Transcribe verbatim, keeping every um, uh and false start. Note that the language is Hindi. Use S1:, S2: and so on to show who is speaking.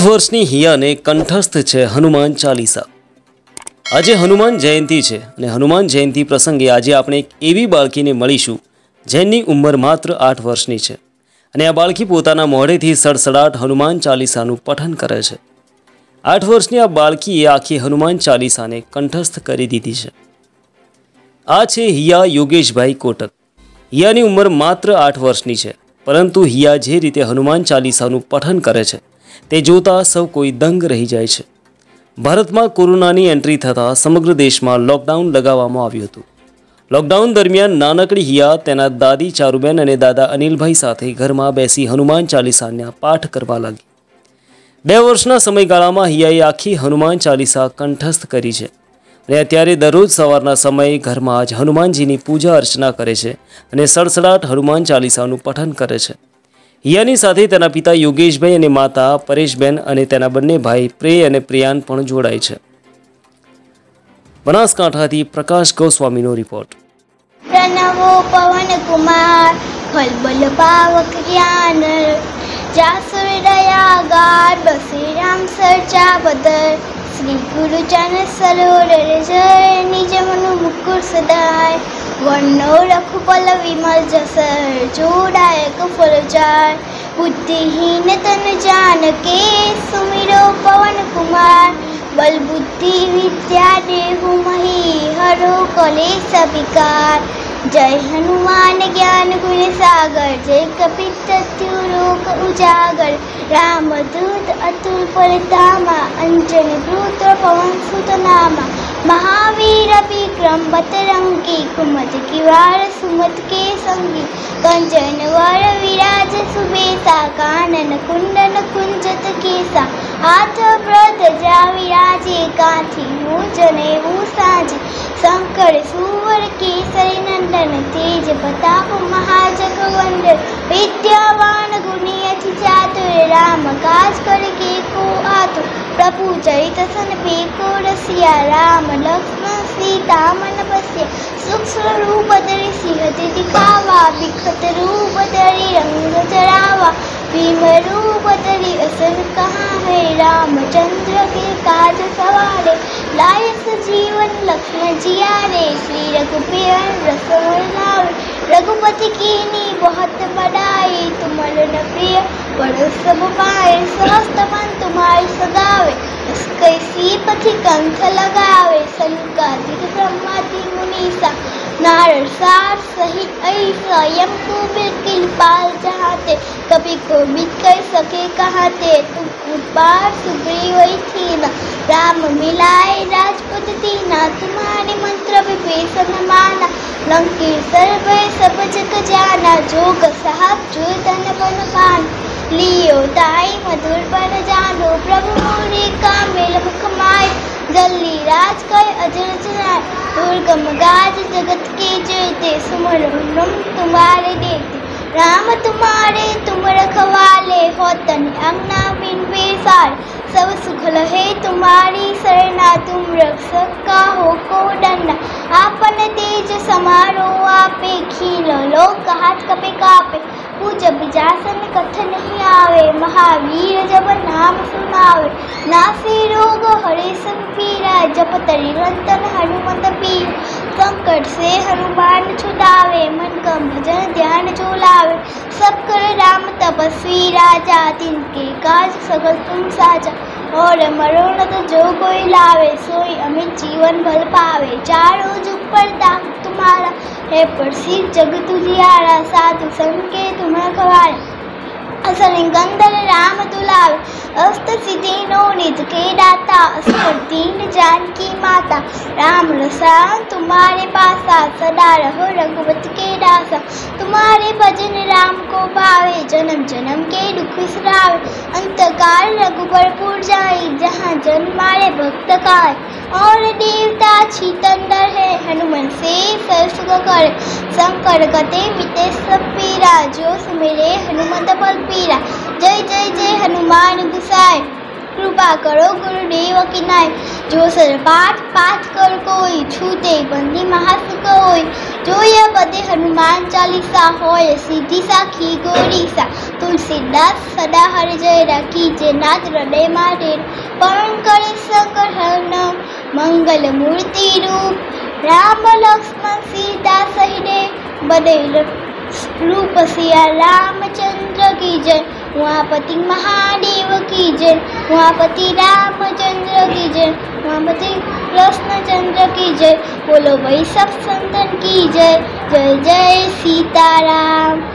S1: आठ वर्षनी हियाने कंठस्थ है हनुमान चालीसा। आज हनुमान जयंती है और हनुमान जयंती प्रसंगे आज आपणे एक एवी बाळकीने मळीशुं जेनी उंमर मात्र आठ वर्षनी है और आ बाळकी पोताना मोढेथी सड़सड़ाट हनुमान चालीसानुं पठन करे छे। आठ वर्षनी आ बाळकीए आखी हनुमान चालीसाने कंठस्थ करी दीधी छे। आ छे हिया योगेशभाई कोटक। हियानी उंमर मात्र आठ वर्षनी है, परंतु हिया जे रीते हनुमान चालीसानुं पठन करे छे ते जोता सौ कोई दंग रही जाय छे। भारतमां कोरोनानी एंट्री थता समग्र देशमां लॉकडाउन लगाववामां आव्युं हतुं। लॉकडाउन दरमियान नानकड़ी हिया तेना दादी चारुबेन अने दादा अनिलभाई साथे घरमां बेसी हनुमान चालीसाना पाठ करवा लागी। बे वर्षना समयगाळामां हियाए आखी हनुमान चालीसा कंठस्थ करी छे અને અત્યારે દરરોજ સવારના સમયે ઘરમાં જ હનુમાનજીની પૂજા અર્ચના કરે છે અને સડસડાટ હનુમાન ચાલીસાનું પઠન કરે છે। હિયાની સાથે તેના પિતા યોગેશભાઈ અને માતા પરેશબેન અને તેના બંને ભાઈ પ્રેય અને પ્રિયાન પણ જોડાય છે। બનાસકાંઠાથી પ્રકાશ ગોસ્વામીનો રિપોર્ટ।
S2: प्रणवो पवन कुमार खलबल पावक ज्ञान जासुर दया गार बसे राम सर्चा बदर श्री गुरु चरण सरोवर जय निज मनु मुकुर सदाय वर्णो रघुपल विमल जसर जोड़ायक फल जाय बुद्धिहीन तन जान के सुमिरो पवन कुमार बल बुद्धि विद्या देहु मही हरो कलेश विकार जय हनुमान ज्ञान गुण सागर जय कपीतत्यु लोक उजागर राम दूत अतुल परधामा अंजन दूत पवन सुत नामा महावीर विक्रम बतरंगी कुमत किवार सुमत के संगी कंचन वर विराज सुबेसा कानन कुंडन कुंजत केसा हाथ ब्रत जा विराजे कांठी मूजने साजी शंकर सुवर केसरी नंदन तेज प्रताप महाजगवंदन विद्यावान गुणी अति चातुर राम काज करके को आतुर प्रभु चरित सन पेको रसिया राम लक्ष्मण सीता मन बसिया सूक्ष्म रूप धरि सिंह दिखावा बिखत रूप धरि रंग चढ़ावा भीम रूप धरि असर कहाँ है रामचंद्र के काज सवारे लाय जीवन लक्ष्मण जियारे श्री रघुपीर रसवर लावे रघुपति कीनी बहुत बड़ाई तुम्हारे न प्रिय बड़ो सब पाए सहस्त्र मन तुम्हारे सगावे कैसी पथि कंठ लगावे सनकादिक ब्रह्मादि मुनीसा नारद सार सहित ऐसा यम को बिल्किल पाल जहाते कभी को मिट कर सके कहाते तुम बार सुग्रीव थी न राम मिलाए राजपुत दीना तुम्हारे मंत्र विभीषण माना लंकी सर्व सब जग जाना जोग साहब जो धन बन पान लियो ताई मधुर बन जानो प्रभु मोरे का मेल मुख माय जल्दी राज कर अजर जनाय दुर्गम गाज जगत के जयते सुमर तुम्हारे देते राम तुम्हारे तुम रखवाले होतन अंगना बिन बेसार सब सुख लहे तुम्हारी सरना तुम रक्षक का हो को डंडा आपन तेज समारो आपे खील लोक हाथ कपे कापे पूज बिजासन कथ नहीं आवे महावीर जब नाम सुनावे नासे रोग हरे संपीरा जप तरि रंतन हनुमत पीर संकट से हनुमान छुड़ावे मन का भजन ध्यान जो लावे सब कर राम तपस्वी राजा तिनके काज सगल तुम साजा और मनोरथ जो कोई लावे सोई अमित जीवन भल पावे चारों जुग पर दाम तुम्हारा है प्रसिद्ध जग तुझियारा साधु संग के तुम रखवारे असल गंधर राम दुलावे अस्त सिद्धि नो निध के दाता असुर दीन जानकी माता राम रसायन तुम्हारे पासा सदा रहो रघुपति के दासा तुम्हारे भजन राम को पावे जन्म जन्म के दुख विसरावे अंतकाल रघुबरपुर जाई जहाँ जन्म मारे भक्त काय और देवता छीतंदर है हनुमान से सरसुख करे शंकर गते मिटे सब पीरा जो सुमेरे हनुमत बल पीरा जय जय जय हनुमान गुसाय कृपा करो गुरुदेव की नाय। जो सर पाठ पाठ कर कोई छूते बंदी महासुख होय। जो यह पदे हनुमान चालीसा होय सीधी साखी गोरीसा। तुलसीदास सदा हर जय राखी जे नाथ हृदय मारे। पवन करे शंकर हरण मंगल मूर्ति रूप। राम लक्ष्मण सीता सहिते बदे रूप सिया रामचंद्र की जय। उमापति महादेव की जय। उमापति रामचंद्र की जय। उमापति कृष्णचंद्र की जय। बोलो भाई सब संतन की जय। जय जय सीताराम।